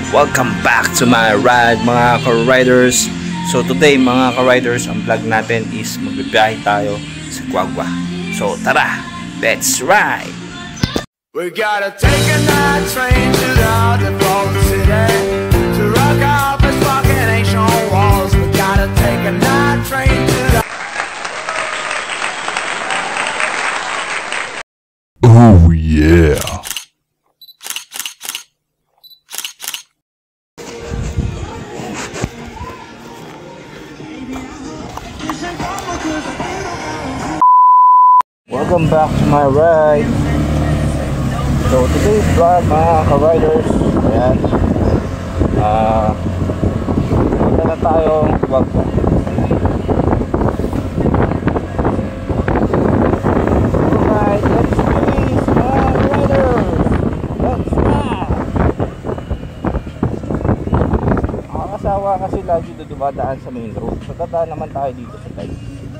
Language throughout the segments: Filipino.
Welcome back to my ride mga ka-riders. So today mga ka-riders, ang vlog natin is magbibiyahe tayo sa LiQWYD. So tara, let's ride! We gotta take a night train to the underground city to rock out this fucking ancient walls. We gotta take a night train to the... Oh yeah! Welcome back to my ride. So today's vlog mga ka-riders, ayan, punta na tayong LiQWYD. Alright, let's please mga riders, let's go. Nakakasawa kasi lagi na dumadaan sa main road, so dadaan naman tayo dito sa side.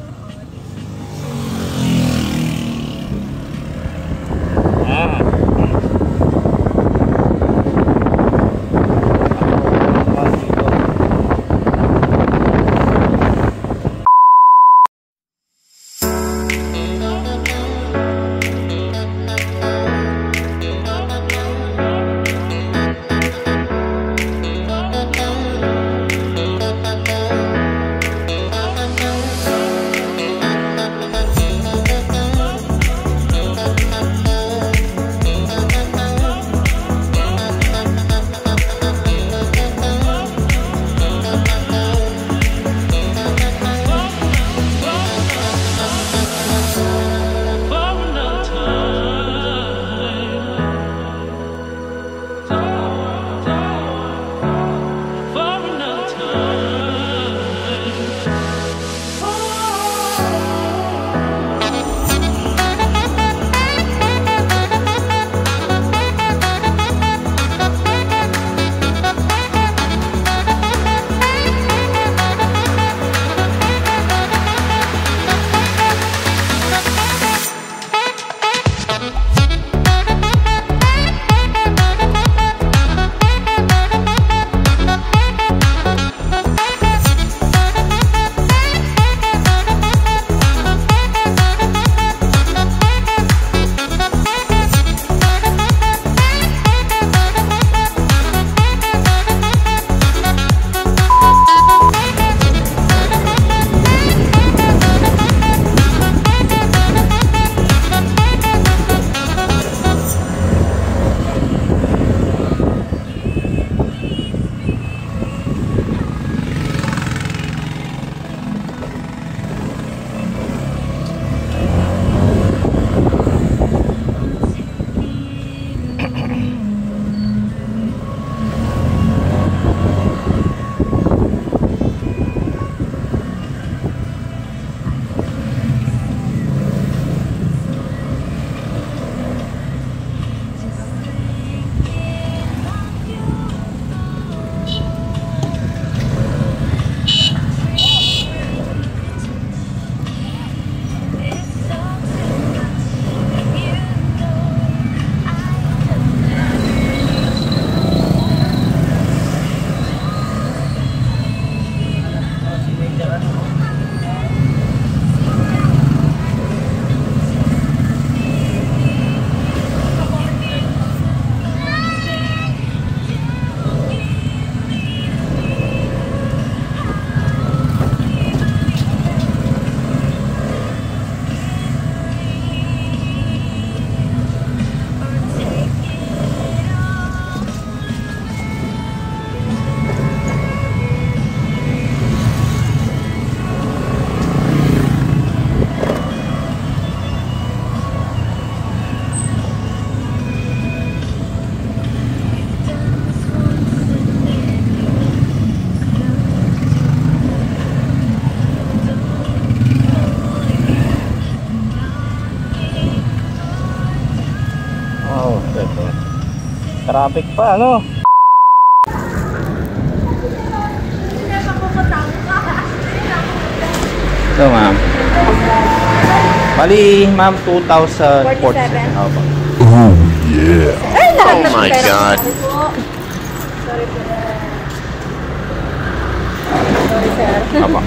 Traffic pa, ano? Ito, ma'am. Bali, ma'am, 2,047. Oh, yeah. Oh my God. Sorry po. Sorry, sir. Apa.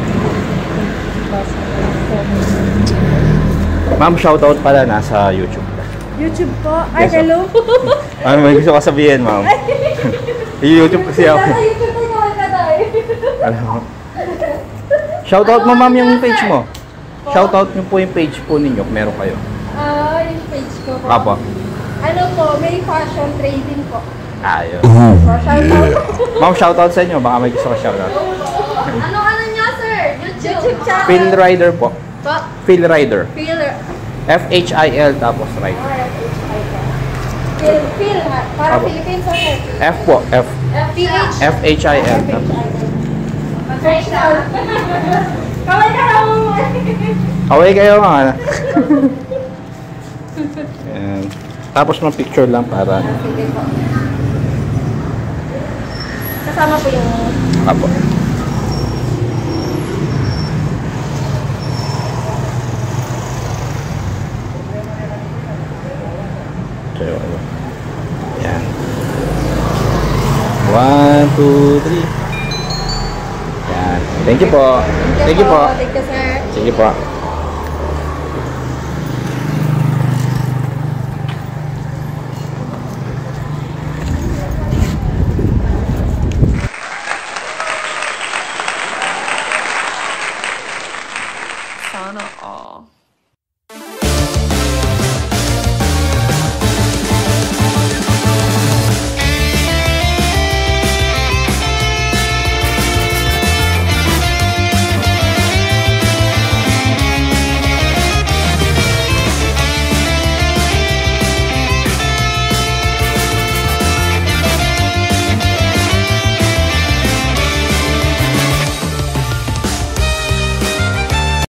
Ma'am, shoutout pala nasa YouTube. YouTube po? Ay, Yes, hello. Ano may gusto ka sabihin, ma'am? YouTube kasi ako. Nasa YouTube po naman ka tayo. Alam mo. Shoutout mo, ma'am, yung page mo. Shoutout nyo po yung page po ninyo. Meron kayo. Yung page ko po. Apa. Ano po, may fashion trading po. Ayun. So, shoutout. Ma'am, shoutout sa inyo. Baka may gusto ka shoutout. Ano niya, sir? YouTube channel. Phil Rider po. Po? Phil Rider. Phil. F-H-I-L tapos Rider. Phil, ha? Para Apo. Philippines o sir? F po. F. PH. F-H-I-L. Search na. Kaway ka raw. Away kayo mga. Ayan. Tapos mga picture lang para. Sige po. Kasama po yung... Apo. So, ayan. 1, 2, 3. Ayan. Thank you po. Thank you po. Thank you, sir. Sige po.